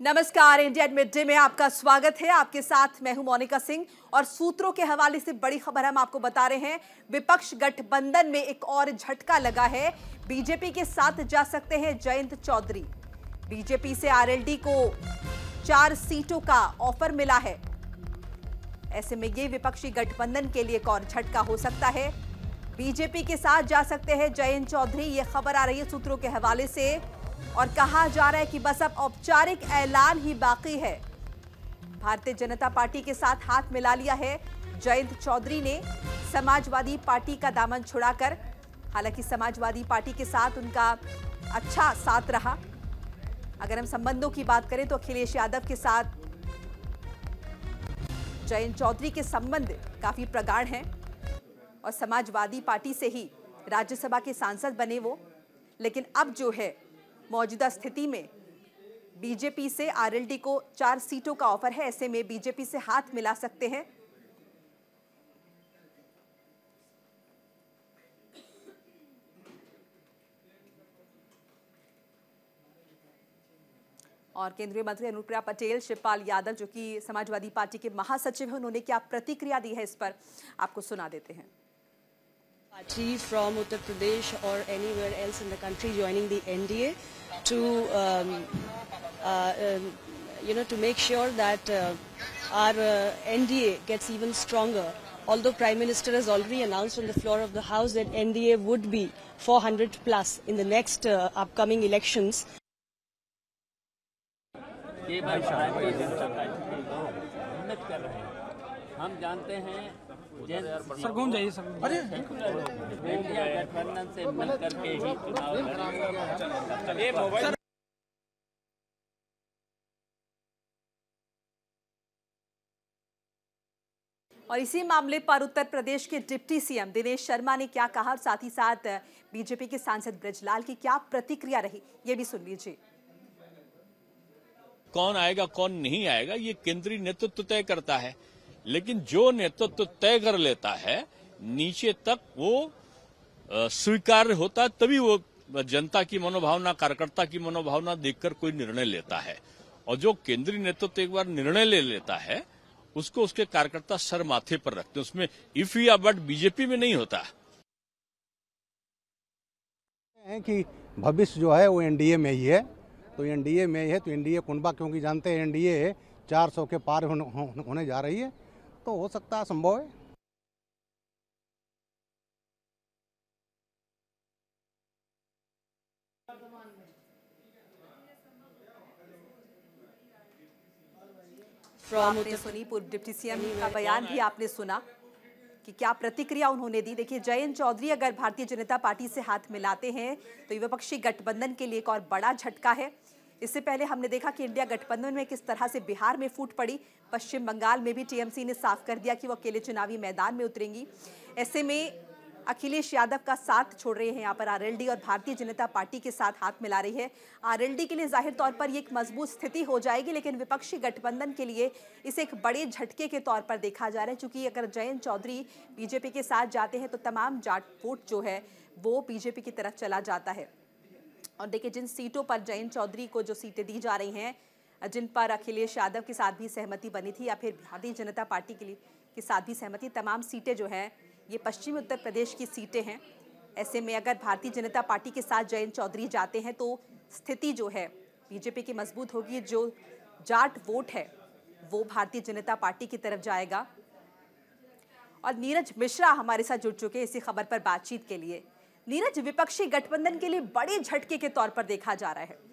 नमस्कार, India mid-day में आपका स्वागत है। आपके साथ मैं हूं मोनिका सिंह और सूत्रों के हवाले से बड़ी खबर हम आपको बता रहे हैं। विपक्ष गठबंधन में एक और झटका लगा है। बीजेपी के साथ जा सकते हैं जयंत चौधरी। बीजेपी से आरएलडी को 4 सीटों का ऑफर मिला है। ऐसे में ये विपक्षी गठबंधन के लिए एक और झटका हो सकता है। बीजेपी के साथ जा सकते हैं जयंत चौधरी, ये खबर आ रही है सूत्रों के हवाले से और कहा जा रहा है कि बस अब औपचारिक ऐलान ही बाकी है। भारतीय जनता पार्टी के साथ हाथ मिला लिया है जयंत चौधरी ने समाजवादी पार्टी का दामन छुड़ाकर। हालांकि समाजवादी पार्टी के साथ उनका अच्छा साथ रहा। अगर हम संबंधों की बात करें तो अखिलेश यादव के साथ जयंत चौधरी के संबंध काफी प्रगाढ़ हैं और समाजवादी पार्टी से ही राज्यसभा के सांसद बने वो। लेकिन अब जो है मौजूदा स्थिति में बीजेपी से आरएलडी को 4 सीटों का ऑफर है। ऐसे में बीजेपी से हाथ मिला सकते हैं। और केंद्रीय मंत्री अनुप्रिया पटेल, शिवपाल यादव जो कि समाजवादी पार्टी के महासचिव हैं, उन्होंने क्या प्रतिक्रिया दी है इस पर आपको सुना देते हैं। Party from Uttar Pradesh or anywhere else in the country joining the NDA to to make sure that our NDA gets even stronger. Although Prime Minister has already announced on the floor of the House that NDA would be 400 plus in the next upcoming elections. ये Bharatiya Janata party के लोग मेहनत कर रहे हैं। हम जानते हैं सर घूम जाइए सर। अरे इंडिया गठबंधन से मिल करके ही चुनाव लड़ेंगे। और इसी मामले पर उत्तर प्रदेश के डिप्टी सीएम दिनेश शर्मा ने क्या कहा और साथ ही साथ बीजेपी के सांसद ब्रजलाल की क्या प्रतिक्रिया रही, ये भी सुन लीजिए। कौन आएगा कौन नहीं आएगा ये केंद्रीय नेतृत्व तय करता है, लेकिन जो नेतृत्व तय कर लेता है नीचे तक वो स्वीकार्य होता है, तभी वो जनता की मनोभावना, कार्यकर्ता की मनोभावना देखकर कोई निर्णय लेता है। और जो केंद्रीय नेतृत्व एक बार निर्णय ले लेता है उसको उसके कार्यकर्ता सर माथे पर रखते हैं। उसमें इफ या बट बीजेपी में नहीं होता है कि भविष्य जो है वो एनडीए में ही है। तो एनडीए में ही है तो एनडीए कुनबा, क्योंकि जानते हैं एनडीए 400 के पार होने जा रही है, तो हो सकता है, संभव है। आपने सुनी पूर्व डिप्टी सीएम का बयान भी आपने सुना कि क्या प्रतिक्रिया उन्होंने दी। देखिए, जयंत चौधरी अगर भारतीय जनता पार्टी से हाथ मिलाते हैं तो ये विपक्षी गठबंधन के लिए एक और बड़ा झटका है। इससे पहले हमने देखा कि इंडिया गठबंधन में किस तरह से बिहार में फूट पड़ी। पश्चिम बंगाल में भी टीएमसी ने साफ कर दिया कि वो अकेले चुनावी मैदान में उतरेंगी। ऐसे में अखिलेश यादव का साथ छोड़ रहे हैं यहाँ पर आरएलडी और भारतीय जनता पार्टी के साथ हाथ मिला रही है। आरएलडी के लिए जाहिर तौर पर ये एक मजबूत स्थिति हो जाएगी, लेकिन विपक्षी गठबंधन के लिए इसे एक बड़े झटके के तौर पर देखा जा रहा है। क्योंकि अगर जयंत चौधरी बीजेपी के साथ जाते हैं तो तमाम जाट वोट जो है वो बीजेपी की तरफ चला जाता है। और देखिए, जिन सीटों पर जयंत चौधरी को जो सीटें दी जा रही हैं, जिन पर अखिलेश यादव के साथ भी सहमति बनी थी या फिर भारतीय जनता पार्टी के साथ भी सहमति, तमाम सीटें जो हैं ये पश्चिमी उत्तर प्रदेश की सीटें हैं। ऐसे में अगर भारतीय जनता पार्टी के साथ जयंत चौधरी जाते हैं तो स्थिति जो है बीजेपी की मजबूत होगी। जो जाट वोट है वो भारतीय जनता पार्टी की तरफ जाएगा। और नीरज मिश्रा हमारे साथ जुड़ चुके हैं इसी खबर पर बातचीत के लिए। नीरज, विपक्षी गठबंधन के लिए बड़े झटके के तौर पर देखा जा रहा है।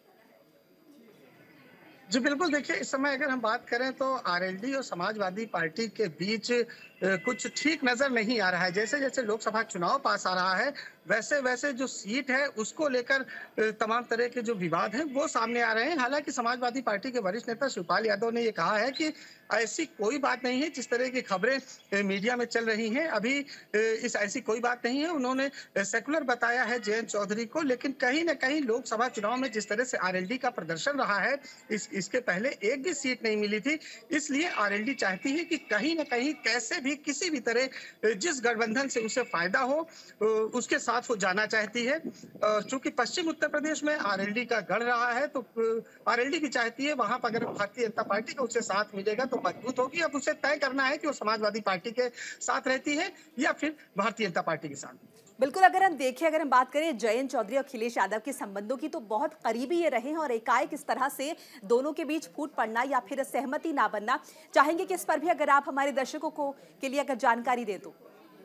जी बिल्कुल, देखिए इस समय अगर हम बात करें तो आरएलडी और समाजवादी पार्टी के बीच कुछ ठीक नजर नहीं आ रहा है। जैसे जैसे लोकसभा चुनाव पास आ रहा है वैसे वैसे जो सीट है उसको लेकर तमाम तरह के जो विवाद हैं वो सामने आ रहे हैं। हालांकि समाजवादी पार्टी के वरिष्ठ नेता शिवपाल यादव ने ये कहा है कि ऐसी कोई बात नहीं है जिस तरह की खबरें मीडिया में चल रही हैं। अभी इस ऐसी कोई बात नहीं है। उन्होंने सेकुलर बताया है जयंत चौधरी को, लेकिन कहीं ना कहीं लोकसभा चुनाव में जिस तरह से आरएलडी का प्रदर्शन रहा है, इसके पहले एक भी सीट नहीं मिली थी। इसलिए आरएलडी चाहती है कि कहीं ना कहीं कैसे भी किसी भी तरह जिस गठबंधन से उसे फायदा हो उसके साथ वो जाना चाहती है। चूंकि पश्चिम उत्तर प्रदेश में आरएलडी का गढ़ रहा है, तो आरएलडी भी चाहती है वहां पर अगर भारतीय जनता पार्टी का उसे साथ मिलेगा तो मजबूत होगी। अब उसे तय करना है कि वो समाजवादी पार्टी के साथ रहती है या फिर भारतीय जनता पार्टी के साथ। बिल्कुल, अगर हम देखें, अगर हम बात करें जयंत चौधरी और अखिलेश यादव के संबंधों की, तो बहुत करीबी ये रहे हैं और एकाएक इस तरह से दोनों के बीच फूट पड़ना या फिर सहमति ना बनना, चाहेंगे कि इस पर भी अगर आप हमारे दर्शकों को के लिए अगर जानकारी दे दो।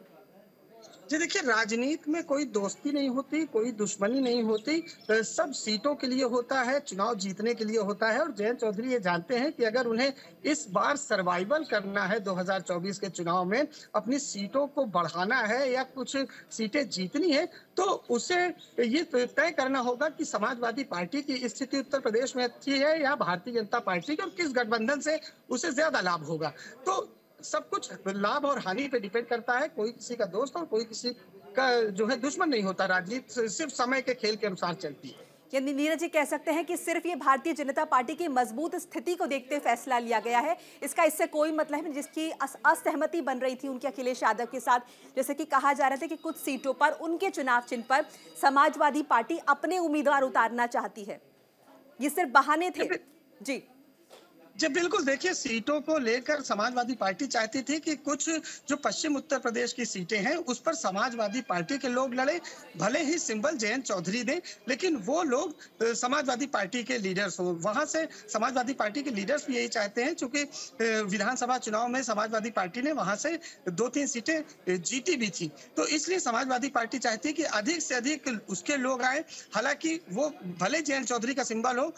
जी देखिए, राजनीति में कोई दोस्ती नहीं होती, कोई दुश्मनी नहीं होती, सब सीटों के लिए होता है, चुनाव जीतने के लिए होता है। और जयंत चौधरी ये जानते हैं कि अगर उन्हें इस बार सर्वाइवल करना है 2024 के चुनाव में, अपनी सीटों को बढ़ाना है या कुछ सीटें जीतनी है, तो उसे ये तय करना होगा कि समाजवादी पार्टी की स्थिति उत्तर प्रदेश में अच्छी है या भारतीय जनता पार्टी की, और किस गठबंधन से उसे ज्यादा लाभ होगा। तो सब कुछ लाभ और हानि पे डिपेंड करता है। कोई किसी का दोस्त और कोई किसी का जो है दुश्मन नहीं होता। राजनीति सिर्फ समय के खेल के अनुसार चलती है। यानी नीरज जी कह सकते हैं कि सिर्फ ये भारतीय जनता पार्टी की मजबूत स्थिति को देखते फैसला लिया गया है, इसका इससे कोई मतलब नहीं। जिसकी असहमति बन रही थी उनके अखिलेश यादव के साथ, जैसे कि कहा जा रहा था कि कुछ सीटों पर उनके चुनाव चिन्ह पर समाजवादी पार्टी अपने उम्मीदवार उतारना चाहती है, ये सिर्फ बहाने थे। जी जी बिल्कुल, देखिए सीटों को लेकर समाजवादी पार्टी चाहती थी कि कुछ जो पश्चिम उत्तर प्रदेश की सीटें हैं उस पर समाजवादी पार्टी के लोग लड़े, भले ही सिंबल जयंत चौधरी दें, लेकिन वो लोग समाजवादी पार्टी के लीडर्स हो। वहां से समाजवादी पार्टी के लीडर्स भी यही चाहते हैं, क्योंकि विधानसभा चुनाव में समाजवादी पार्टी ने वहां से 2-3 सीटें जीती भी थी। तो इसलिए समाजवादी पार्टी चाहती है कि अधिक से अधिक उसके लोग आए। हालांकि वो भले जयंत चौधरी का सिंबल हो,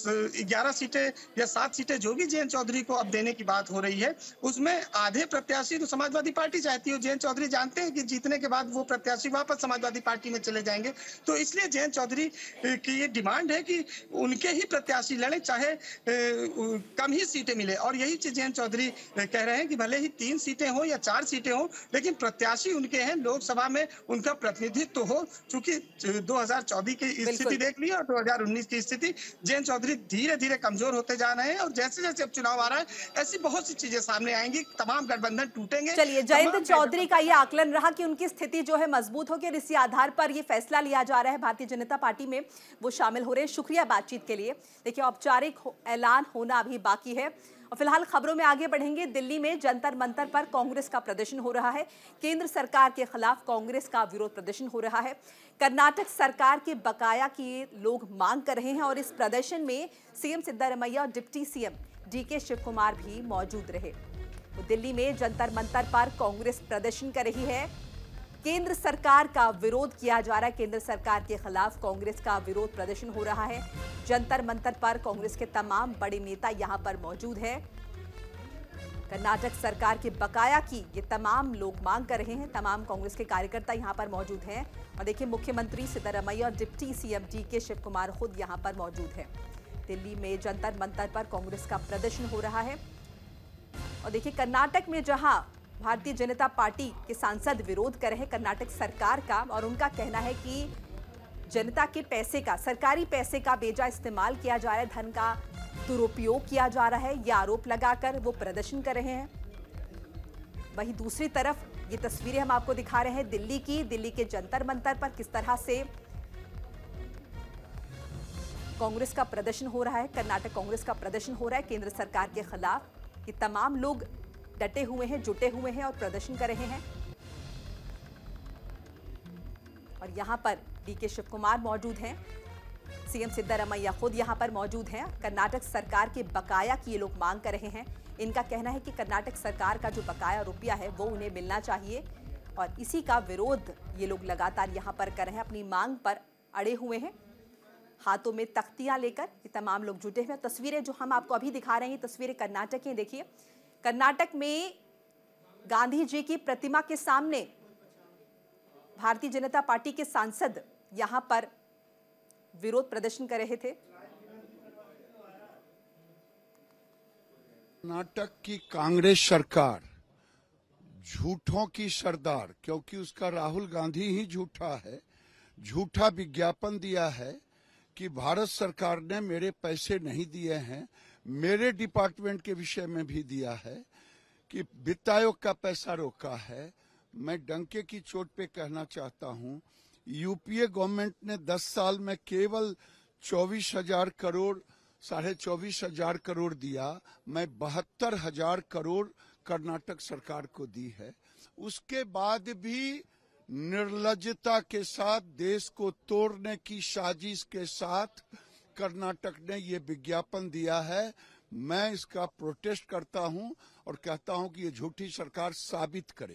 11 सीटें या 7 सीटें जो भी जयंत चौधरी को अब देने की बात हो रही है, उसमें आधे प्रत्याशी तो समाजवादी पार्टी चाहती है। जयंत चौधरी जानते हैं कि जीतने के बाद वो प्रत्याशी वापस समाजवादी पार्टी में चले जाएंगे। तो इसलिए जयंत चौधरी की ये डिमांड है कि उनके ही प्रत्याशी लड़े, चाहे कम ही सीटें मिले। और यही चीज जयंत चौधरी कह रहे हैं कि भले ही 3 सीटें हो या 4 सीटें हो, लेकिन प्रत्याशी उनके हैं, लोकसभा में उनका प्रतिनिधित्व हो। चूंकि 2014 की स्थिति देख ली और 2019 की स्थिति, जयंत चौधरी धीरे धीरे कमजोर होते जा रहे हैं। और जैसे जैसे अब चुनाव आ रहा है, ऐसी बहुत सी चीजें सामने आएंगी, तमाम गठबंधन टूटेंगे। चलिए, जयंत चौधरी का ये आकलन रहा कि उनकी स्थिति जो है मजबूत होगी और इसी आधार पर ये फैसला लिया जा रहा है। भारतीय जनता पार्टी में वो शामिल हो रहे हैं। शुक्रिया बातचीत के लिए। देखिए, औपचारिक ऐलान होना अभी बाकी है। और फिलहाल खबरों में आगे बढ़ेंगे। दिल्ली में जंतर मंतर पर कांग्रेस का प्रदर्शन हो रहा है। केंद्र सरकार के खिलाफ कांग्रेस का विरोध प्रदर्शन हो रहा है। कर्नाटक सरकार के बकाया की लोग मांग कर रहे हैं और इस प्रदर्शन में सीएम सिद्धारमैया और deputy CM DK Shiva Kumar भी मौजूद रहे। तो दिल्ली में जंतर मंतर पर कांग्रेस प्रदर्शन कर रही है। केंद्र सरकार का विरोध किया जा रहा है। केंद्र सरकार के खिलाफ कांग्रेस का विरोध प्रदर्शन हो रहा है। जंतर मंतर पर कांग्रेस के तमाम बड़े नेता यहां पर मौजूद हैं। कर्नाटक सरकार के बकाया की ये तमाम लोग मांग कर रहे हैं। तमाम कांग्रेस के कार्यकर्ता यहां पर मौजूद हैं। और देखिए, मुख्यमंत्री सिद्धारमैया और deputy CM DK Shiva Kumar खुद यहां पर मौजूद हैं। दिल्ली में जंतर मंतर पर कांग्रेस का प्रदर्शन हो रहा है। और देखिए, कर्नाटक में जहां भारतीय जनता पार्टी के सांसद विरोध कर रहे हैं कर्नाटक सरकार का, और उनका कहना है कि जनता के पैसे का, सरकारी पैसे का बेजा इस्तेमाल किया जा रहा है, धन का दुरुपयोग किया जा रहा है, ये आरोप लगाकर वो प्रदर्शन कर रहे हैं। वहीं दूसरी तरफ ये तस्वीरें हम आपको दिखा रहे हैं दिल्ली की। दिल्ली के जंतर मंतर पर किस तरह से कांग्रेस का प्रदर्शन हो रहा है, कर्नाटक कांग्रेस का प्रदर्शन हो रहा है केंद्र सरकार के खिलाफ। ये तमाम लोग डटे हुए हैं, जुटे हुए हैं और प्रदर्शन कर रहे हैं। और यहां पर डीके शिव कुमार मौजूद हैं, सीएम सिद्धारमैया खुद यहां पर मौजूद हैं। कर्नाटक सरकार के बकाया की ये लोग मांग कर रहे हैं। इनका कहना है कि कर्नाटक सरकार का जो बकाया रुपया है वो उन्हें मिलना चाहिए, और इसी का विरोध ये लोग लगातार यहां पर कर रहे हैं। अपनी मांग पर अड़े हुए हैं, हाथों में तख्तियां लेकर ये तमाम लोग जुटे हुए हैं। तस्वीरें जो हम आपको अभी दिखा रहे हैं, ये तस्वीरें कर्नाटक की। देखिए, कर्नाटक में गांधी जी की प्रतिमा के सामने भारतीय जनता पार्टी के सांसद यहां पर विरोध प्रदर्शन कर रहे थे। कर्नाटक की कांग्रेस सरकार झूठों की सरदार, क्योंकि उसका राहुल गांधी ही झूठा है, झूठा विज्ञापन दिया है कि भारत सरकार ने मेरे पैसे नहीं दिए हैं। मेरे डिपार्टमेंट के विषय में भी दिया है कि वित्त आयोग का पैसा रोका है। मैं डंके की चोट पे कहना चाहता हूं, यूपीए गवर्नमेंट ने 10 साल में केवल 24,000 करोड़ 24,500 करोड़ दिया। मैं 72,000 करोड़ कर्नाटक सरकार को दी है। उसके बाद भी निर्लज्जता के साथ, देश को तोड़ने की साजिश के साथ कर्नाटक ने ये विज्ञापन दिया है। मैं इसका प्रोटेस्ट करता हूं और कहता हूं कि ये झूठी सरकार साबित करे।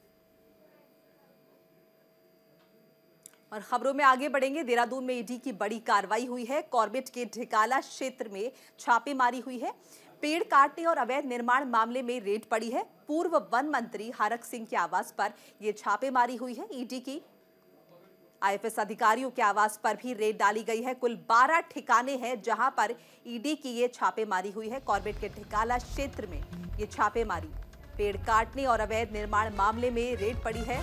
और खबरों में आगे बढ़ेंगे। देहरादून में ईडी की बड़ी कार्रवाई हुई है। कॉर्बेट के ढिकाला क्षेत्र में छापेमारी हुई है। पेड़ काटने और अवैध निर्माण मामले में रेड पड़ी है। पूर्व वन मंत्री हरक सिंह के आवास पर यह छापेमारी हुई है। ईडी की आईएफएस अधिकारियों के आवास पर भी रेड डाली गई है। कुल 12 ठिकाने हैं जहां पर ईडी की ये छापेमारी हुई है। कॉर्बेट के ढिकाला क्षेत्र में ये छापेमारी, पेड़ काटने और अवैध निर्माण मामले में रेड पड़ी है।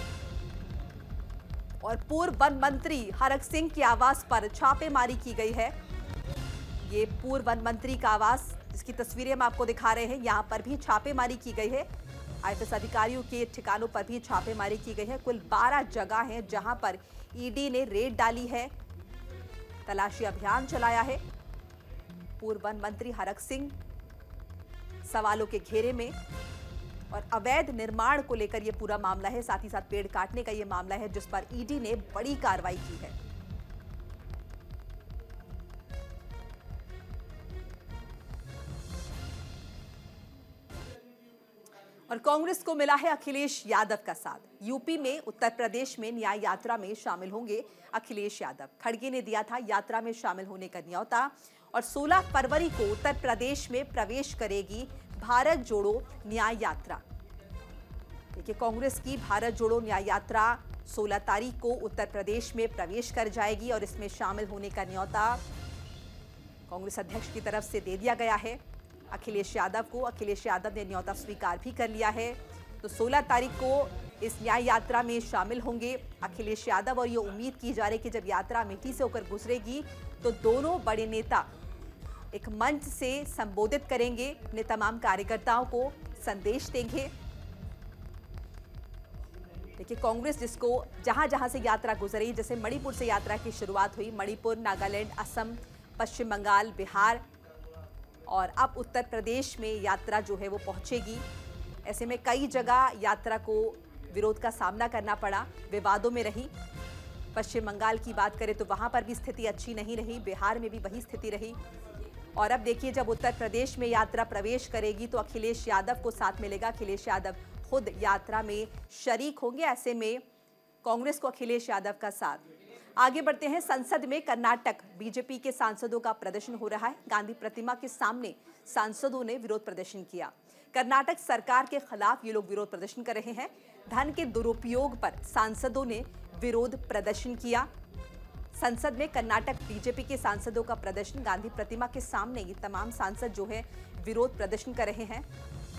और पूर्व वन मंत्री हरक सिंह के आवास पर छापेमारी की गई है। ये पूर्व वन मंत्री का आवास, जिसकी तस्वीरें हम आपको दिखा रहे हैं, यहां पर भी छापेमारी की गई है। आईएफएस अधिकारियों के ठिकानों पर भी छापेमारी की गई है। कुल 12 जगह हैं जहां पर ईडी ने रेड डाली है, तलाशी अभियान चलाया है। पूर्व वन मंत्री हरक सिंह सवालों के घेरे में, और अवैध निर्माण को लेकर यह पूरा मामला है। साथ ही साथ पेड़ काटने का यह मामला है जिस पर ईडी ने बड़ी कार्रवाई की है। और कांग्रेस को मिला है अखिलेश यादव का साथ। यूपी में उत्तर प्रदेश में न्याय यात्रा में शामिल होंगे अखिलेश यादव। खड़गे ने दिया था यात्रा में शामिल होने का न्योता। और 16 फरवरी को उत्तर प्रदेश में प्रवेश करेगी भारत जोड़ो न्याय यात्रा। देखिए, कांग्रेस की भारत जोड़ो न्याय यात्रा 16 तारीख को उत्तर प्रदेश में प्रवेश कर जाएगी और इसमें शामिल होने का न्योता कांग्रेस अध्यक्ष की तरफ से दे दिया गया है अखिलेश यादव को। अखिलेश यादव ने न्योता स्वीकार भी कर लिया है। तो 16 तारीख को इस न्याय यात्रा में शामिल होंगे अखिलेश यादव। और ये उम्मीद की जा रही है कि जब यात्रा अमेठी से होकर गुजरेगी तो दोनों बड़े नेता एक मंच से संबोधित करेंगे, अपने तमाम कार्यकर्ताओं को संदेश देंगे। देखिए, कांग्रेस जिसको जहां जहां से यात्रा गुजरी, जैसे मणिपुर से यात्रा की शुरुआत हुई, मणिपुर, नागालैंड, असम, पश्चिम बंगाल, बिहार, और अब उत्तर प्रदेश में यात्रा जो है वो पहुंचेगी। ऐसे में कई जगह यात्रा को विरोध का सामना करना पड़ा, विवादों में रही। पश्चिम बंगाल की बात करें तो वहां पर भी स्थिति अच्छी नहीं रही, बिहार में भी वही स्थिति रही। और अब देखिए, जब उत्तर प्रदेश में यात्रा प्रवेश करेगी तो अखिलेश यादव को साथ मिलेगा। अखिलेश यादव खुद यात्रा में शरीक होंगे। ऐसे में कांग्रेस को अखिलेश यादव का साथ। आगे बढ़ते हैं। संसद में कर्नाटक बीजेपी के सांसदों का प्रदर्शन हो रहा है। गांधी प्रतिमा के सामने सांसदों ने विरोध प्रदर्शन किया। कर्नाटक सरकार के खिलाफ ये लोग विरोध प्रदर्शन कर रहे हैं। धन के दुरुपयोग पर सांसदों ने विरोध प्रदर्शन किया। संसद में कर्नाटक बीजेपी के सांसदों का प्रदर्शन, गांधी प्रतिमा के सामने ये तमाम सांसद जो है विरोध प्रदर्शन कर रहे हैं।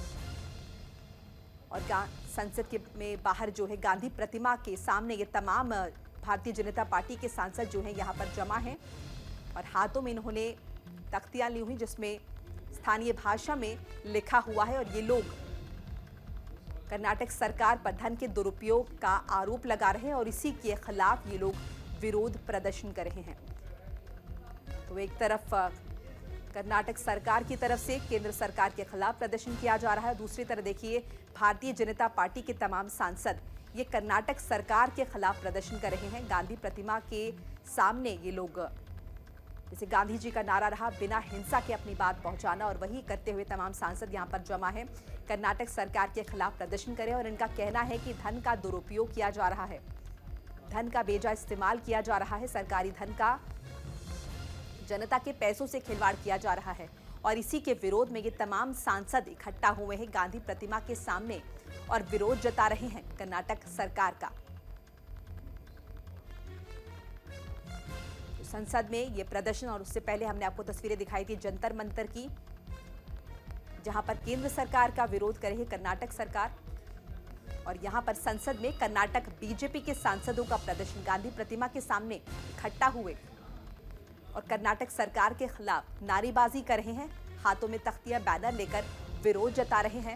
और संसद के में बाहर जो है गांधी प्रतिमा के सामने ये तमाम भारतीय जनता पार्टी के सांसद जो हैं यहाँ पर जमा हैं। और हाथों में इन्होंने तख्तियां ली हुई जिसमें स्थानीय भाषा में लिखा हुआ है। और ये लोग कर्नाटक सरकार पर धन के दुरुपयोग का आरोप लगा रहे हैं और इसी के खिलाफ ये लोग विरोध प्रदर्शन कर रहे हैं। तो एक तरफ कर्नाटक सरकार की तरफ से केंद्र सरकार के खिलाफ प्रदर्शन किया जा रहा है, दूसरी तरफ देखिए भारतीय जनता पार्टी के तमाम सांसद ये कर्नाटक सरकार के खिलाफ प्रदर्शन कर रहे हैं। गांधी प्रतिमा के सामने ये लोग, जैसे गांधी जी का नारा रहा, बिना हिंसा के अपनी बात पहुंचाना, और वही करते हुए तमाम सांसद यहां पर जमा है, कर्नाटक सरकार के खिलाफ प्रदर्शन करें। और इनका कहना है कि धन का दुरुपयोग किया जा रहा है, धन का बेजा इस्तेमाल किया जा रहा है, सरकारी धन का जनता के पैसों से खिलवाड़ किया जा रहा है। और इसी के विरोध में ये तमाम सांसद इकट्ठा हुए हैं गांधी प्रतिमा के सामने और विरोध जता रहे हैं कर्नाटक सरकार का। तो संसद में ये प्रदर्शन, और उससे पहले हमने आपको तस्वीरें दिखाई थी जंतर मंतर की, जहां पर केंद्र सरकार का विरोध कर रही है कर्नाटक सरकार। और यहां पर संसद में कर्नाटक बीजेपी के सांसदों का प्रदर्शन, गांधी प्रतिमा के सामने इकट्ठा हुए और कर्नाटक सरकार के खिलाफ नारेबाजी कर रहे हैं, हाथों में तख्तियां बैनर लेकर विरोध जता रहे हैं।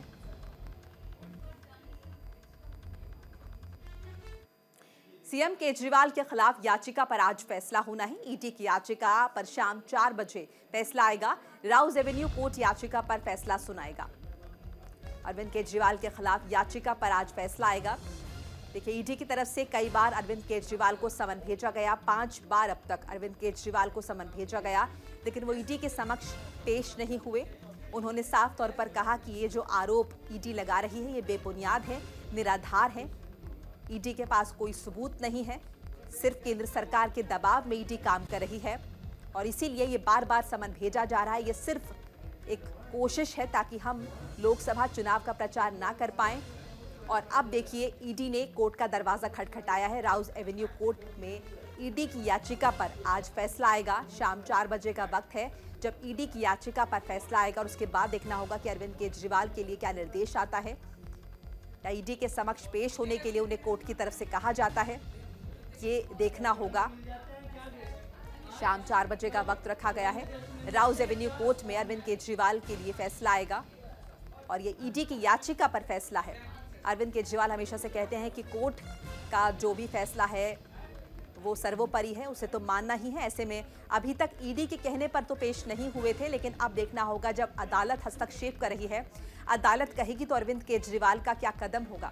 सीएम केजरीवाल के खिलाफ याचिका पर आज फैसला होना है। ईडी की याचिका पर शाम 4 बजे फैसला आएगा। राउज एवेन्यू कोर्ट याचिका पर फैसला सुनाएगा। अरविंद केजरीवाल के खिलाफ याचिका पर आज फैसला आएगा। देखिए, ईडी की तरफ से कई बार अरविंद केजरीवाल को समन भेजा गया, 5 बार अब तक अरविंद केजरीवाल को समन भेजा गया, लेकिन वो ईडी के समक्ष पेश नहीं हुए। उन्होंने साफ तौर पर कहा कि ये जो आरोप ईडी लगा रही है ये बेबुनियाद है, निराधार है। ईडी के पास कोई सबूत नहीं है, सिर्फ केंद्र सरकार के दबाव में ईडी काम कर रही है और इसीलिए ये बार बार समन भेजा जा रहा है। ये सिर्फ एक कोशिश है ताकि हम लोकसभा चुनाव का प्रचार ना कर पाएं। और अब देखिए, ईडी ने कोर्ट का दरवाजा खटखटाया है। राउज एवेन्यू कोर्ट में ईडी की याचिका पर आज फैसला आएगा। शाम 4 बजे का वक्त है जब ईडी की याचिका पर फैसला आएगा और उसके बाद देखना होगा कि अरविंद केजरीवाल के लिए क्या निर्देश आता है या ईडी के समक्ष पेश होने के लिए उन्हें कोर्ट की तरफ से कहा जाता है, ये देखना होगा। शाम 4 बजे का वक्त रखा गया है। राउज एवेन्यू कोर्ट में अरविंद केजरीवाल के लिए फैसला आएगा और ये ईडी की याचिका पर फैसला है। अरविंद केजरीवाल हमेशा से कहते हैं कि कोर्ट का जो भी फैसला है वो सर्वोपरि है, उसे तो मानना ही है। ऐसे में अभी तक ईडी के कहने पर तो पेश नहीं हुए थे, लेकिन अब देखना होगा जब अदालत हस्तक्षेप कर रही है, अदालत कहेगी तो अरविंद केजरीवाल का क्या कदम होगा।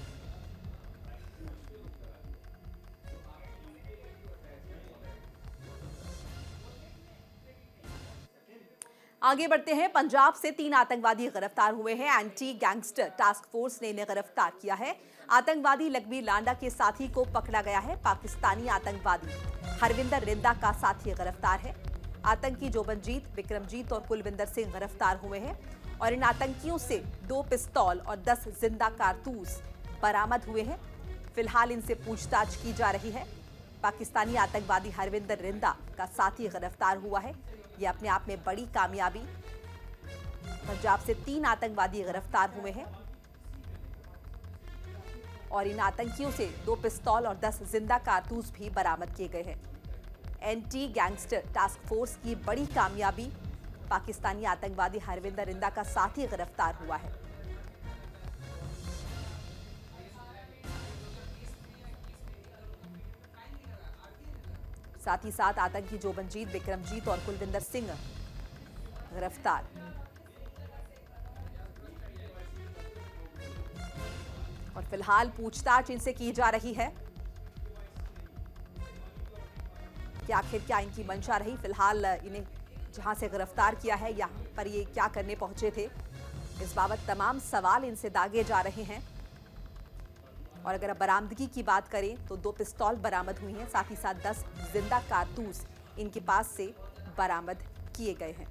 आगे बढ़ते हैं। पंजाब से 3 आतंकवादी गिरफ्तार हुए हैं। एंटी गैंगस्टर टास्क फोर्स ने इन्हें गिरफ्तार किया है। आतंकवादी लखबीर लांडा के साथी को पकड़ा गया है। पाकिस्तानी आतंकवादी हरविंदर रिंदा का साथी गिरफ्तार है। आतंकी जोबनजीत, विक्रमजीत और कुलविंदर सिंह गिरफ्तार हुए हैं और इन आतंकियों से 2 पिस्तौल और 10 जिंदा कारतूस बरामद हुए हैं। फिलहाल इनसे पूछताछ की जा रही है। पाकिस्तानी आतंकवादी हरविंदर रिंदा का साथी गिरफ्तार हुआ है। यह अपने आप में बड़ी कामयाबी। पंजाब से 3 आतंकवादी गिरफ्तार हुए हैं और इन आतंकियों से 2 पिस्तौल और 10 जिंदा कारतूस भी बरामद किए गए हैं। एंटी गैंगस्टर टास्क फोर्स की बड़ी कामयाबी। पाकिस्तानी आतंकवादी हरविंदर रिंदा का साथी गिरफ्तार हुआ है। साथ ही साथ आतंकी जोबनजीत, विक्रमजीत और कुलविंदर सिंह गिरफ्तार। और फिलहाल पूछताछ इनसे की जा रही है कि आखिर क्या इनकी मंशा रही। फिलहाल इन्हें जहां से गिरफ्तार किया है, यहां पर ये क्या करने पहुंचे थे, इस बाबत तमाम सवाल इनसे दागे जा रहे हैं। और अगर अब बरामदगी की बात करें तो 2 पिस्तौल बरामद हुई हैं, साथ ही साथ 10 जिंदा कारतूस इनके पास से बरामद किए गए हैं।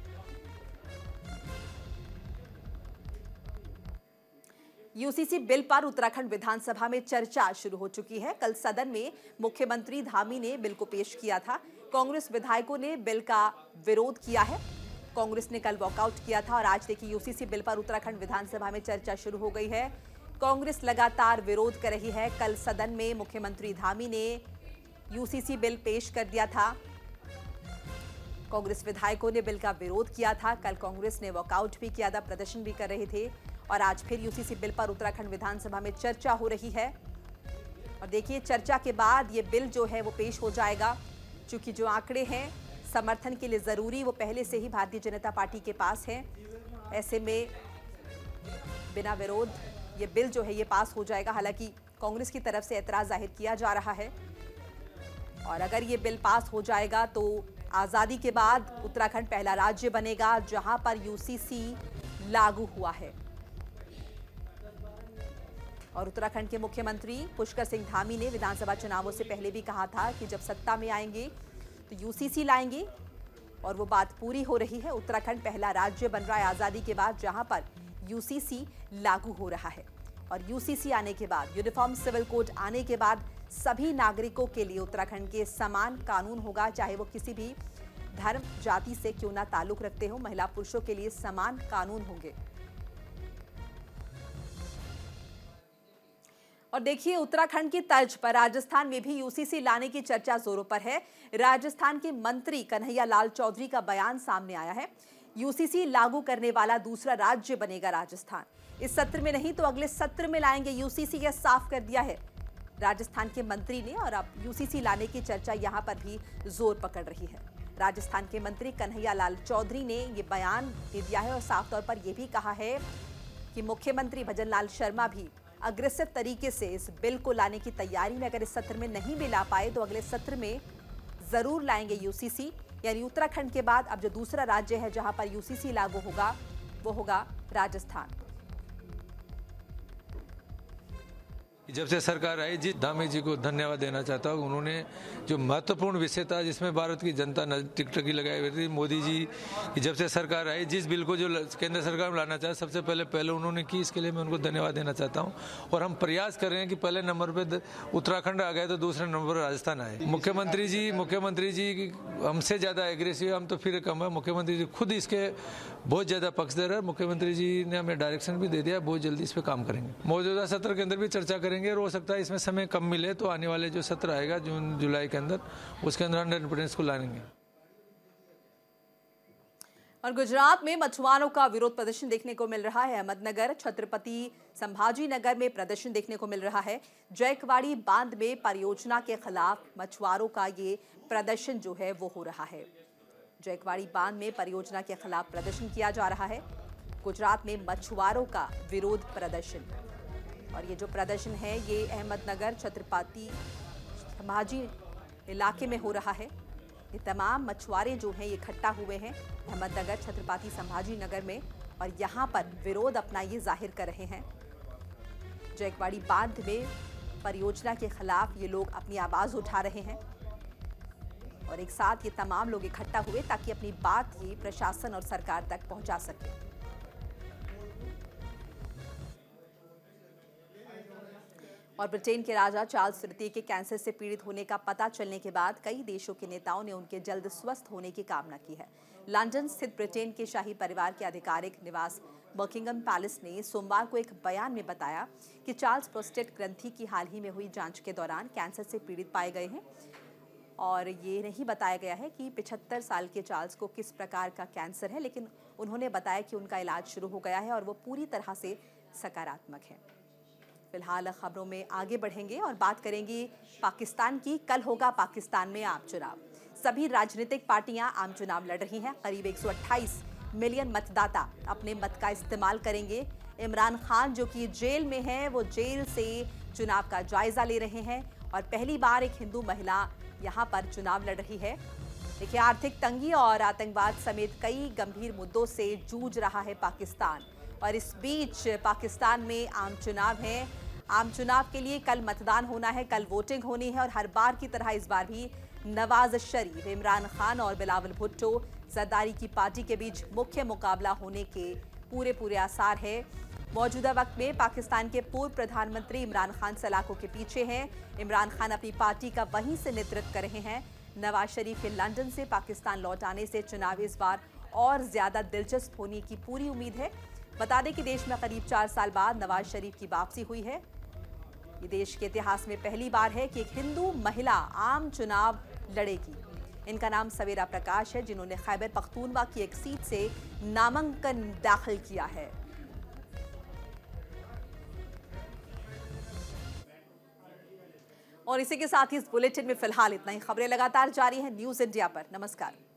यूसीसी बिल पर उत्तराखंड विधानसभा में चर्चा शुरू हो चुकी है। कल सदन में मुख्यमंत्री धामी ने बिल को पेश किया था। कांग्रेस विधायकों ने बिल का विरोध किया है। कांग्रेस ने कल वॉकआउट किया था और आज देखिए यूसीसी बिल पर उत्तराखंड विधानसभा में चर्चा शुरू हो गई है। कांग्रेस लगातार विरोध कर रही है। कल सदन में मुख्यमंत्री धामी ने यूसीसी बिल पेश कर दिया था। कांग्रेस विधायकों ने बिल का विरोध किया था। कल कांग्रेस ने वॉकआउट भी किया था, प्रदर्शन भी कर रहे थे और आज फिर यूसीसी बिल पर उत्तराखंड विधानसभा में चर्चा हो रही है। और देखिए, चर्चा के बाद ये बिल जो है वो पेश हो जाएगा। चूंकि जो आंकड़े हैं समर्थन के लिए जरूरी, वो पहले से ही भारतीय जनता पार्टी के पास है। ऐसे में बिना विरोध ये बिल जो है ये पास हो जाएगा। हालांकि कांग्रेस की तरफ से ऐतराज जाहिर किया जा रहा है और अगर ये बिल पास हो जाएगा तो आजादी के बाद उत्तराखंड पहला राज्य बनेगा जहां पर यूसीसी लागू हुआ है। और उत्तराखंड के मुख्यमंत्री पुष्कर सिंह धामी ने विधानसभा चुनावों से पहले भी कहा था कि जब सत्ता में आएंगे तो यूसीसी लाएंगे और वो बात पूरी हो रही है। उत्तराखंड पहला राज्य बन रहा है आजादी के बाद जहां पर यूसीसी लागू हो रहा है। और यूसीसी आने के बाद, यूनिफॉर्म सिविल कोड आने के बाद सभी नागरिकों के लिए उत्तराखंड के समान कानून होगा, चाहे वो किसी भी धर्म जाति से क्यों ना ताल्लुक रखते हो, महिला पुरुषों के लिए समान कानून होंगे। और देखिए, उत्तराखंड की तर्ज पर राजस्थान में भी यूसीसी लाने की चर्चा जोरों पर है। राजस्थान के मंत्री कन्हैया लाल चौधरी का बयान सामने आया है। यूसीसी लागू करने वाला दूसरा राज्य बनेगा राजस्थान। इस सत्र में नहीं तो अगले सत्र में लाएंगे यूसीसी, यह साफ कर दिया है राजस्थान के मंत्री ने। और अब यूसीसी लाने की चर्चा यहां पर भी जोर पकड़ रही है। राजस्थान के मंत्री कन्हैया लाल चौधरी ने यह बयान दे दिया है और साफ तौर पर यह भी कहा है कि मुख्यमंत्री भजन लाल शर्मा भी अग्रेसिव तरीके से इस बिल को लाने की तैयारी में, अगर इस सत्र में नहीं भी ला पाए तो अगले सत्र में जरूर लाएंगे यूसीसी। यानी उत्तराखंड के बाद अब जो दूसरा राज्य है जहां पर यूसीसी लागू होगा वो होगा राजस्थान। जब से सरकार आई, जी धामी जी को धन्यवाद देना चाहता हूँ। उन्होंने जो महत्वपूर्ण विषय था जिसमें भारत की जनता टिकटकी लगाई हुई थी, मोदी जी की जब से सरकार आई, जिस बिल को जो केंद्र सरकार में लाना चाहे सबसे पहले उन्होंने की, इसके लिए मैं उनको धन्यवाद देना चाहता हूँ। और हम प्रयास कर रहे हैं कि पहले नंबर पे उत्तराखंड आ गए तो दूसरे नंबर पर राजस्थान आए। मुख्यमंत्री जी हमसे ज़्यादा एग्रेसिव, हम तो फिर कम है। मुख्यमंत्री जी खुद इसके बहुत ज़्यादा पक्षधर है। मुख्यमंत्री जी ने हमें डायरेक्शन भी दे दिया, बहुत जल्दी इस पर काम करेंगे। मौजूदा सत्र के अंदर भी चर्चा करेंगे। हो सकता है इसमें समय कम मिले तो आने वाले जो सत्र आएगा जून जुलाई के अंदर, उसके अंदर 100% को लाएंगे। और गुजरात में मछुआरों का विरोध प्रदर्शन देखने को मिल रहा है। अहमदनगर, छत्रपति संभाजी नगर में प्रदर्शन देखने को मिल रहा है। जयकवाड़ी बांध में परियोजना के खिलाफ मछुआरों का ये प्रदर्शन जो है वो हो रहा है। जयकवाड़ी बांध में परियोजना के खिलाफ प्रदर्शन किया जा रहा है। गुजरात में मछुआरों का विरोध प्रदर्शन, और ये जो प्रदर्शन है ये अहमदनगर छत्रपति संभाजी इलाके में हो रहा है। ये तमाम मछुआरे जो हैं ये इकट्ठा हुए हैं अहमदनगर छत्रपति संभाजी नगर में, और यहाँ पर विरोध अपना ये जाहिर कर रहे हैं। जयकवाड़ी बांध में परियोजना के खिलाफ ये लोग अपनी आवाज़ उठा रहे हैं और एक साथ ये तमाम लोग इकट्ठा हुए ताकि अपनी बात ये प्रशासन और सरकार तक पहुंचा सके। और ब्रिटेन के राजा चार्ल्स तृतीय के कैंसर से पीड़ित होने का पता चलने के बाद कई देशों के नेताओं ने उनके जल्द स्वस्थ होने की कामना की है। लंदन स्थित ब्रिटेन के शाही परिवार के आधिकारिक निवास बकिंगम पैलेस ने सोमवार को एक बयान में बताया कि चार्ल्स प्रोस्टेट ग्रंथि की हाल ही में हुई जांच के दौरान कैंसर से पीड़ित पाए गए हैं, और ये नहीं बताया गया है कि 75 साल के चार्ल्स को किस प्रकार का कैंसर है, लेकिन उन्होंने बताया कि उनका इलाज शुरू हो गया है और वो पूरी तरह से सकारात्मक है। फिलहाल खबरों में आगे बढ़ेंगे और बात करेंगे पाकिस्तान की। कल होगा पाकिस्तान में आम चुनाव। सभी राजनीतिक पार्टियां आम चुनाव लड़ रही हैं। करीब 128 मिलियन मतदाता अपने मत का इस्तेमाल करेंगे। इमरान खान जो कि जेल में हैं, वो जेल से चुनाव का जायजा ले रहे हैं और पहली बार एक हिंदू महिला यहां पर चुनाव लड़ रही है। देखिए, आर्थिक तंगी और आतंकवाद समेत कई गंभीर मुद्दों से जूझ रहा है पाकिस्तान, और इस बीच पाकिस्तान में आम चुनाव है। आम चुनाव के लिए कल मतदान होना है, कल वोटिंग होनी है, और हर बार की तरह इस बार भी नवाज शरीफ, इमरान खान और बिलावल भुट्टो जरदारी की पार्टी के बीच मुख्य मुकाबला होने के पूरे आसार है। मौजूदा वक्त में पाकिस्तान के पूर्व प्रधानमंत्री इमरान खान सलाखों के पीछे हैं। इमरान खान अपनी पार्टी का वहीं से नेतृत्व कर रहे हैं। नवाज शरीफ के लंदन से पाकिस्तान लौट आने से चुनाव इस बार और ज्यादा दिलचस्प होने की पूरी उम्मीद है। बता दें कि देश में करीब 4 साल बाद नवाज शरीफ की वापसी हुई है। ये देश के इतिहास में पहली बार है कि एक हिंदू महिला आम चुनाव लड़ेगी। इनका नाम सवेरा प्रकाश है, जिन्होंने खैबर पख्तूनवा की एक सीट से नामांकन दाखिल किया है। और इसी के साथ ही इस बुलेटिन में फिलहाल इतना ही। खबरें लगातार जारी हैं न्यूज़ इंडिया पर। नमस्कार।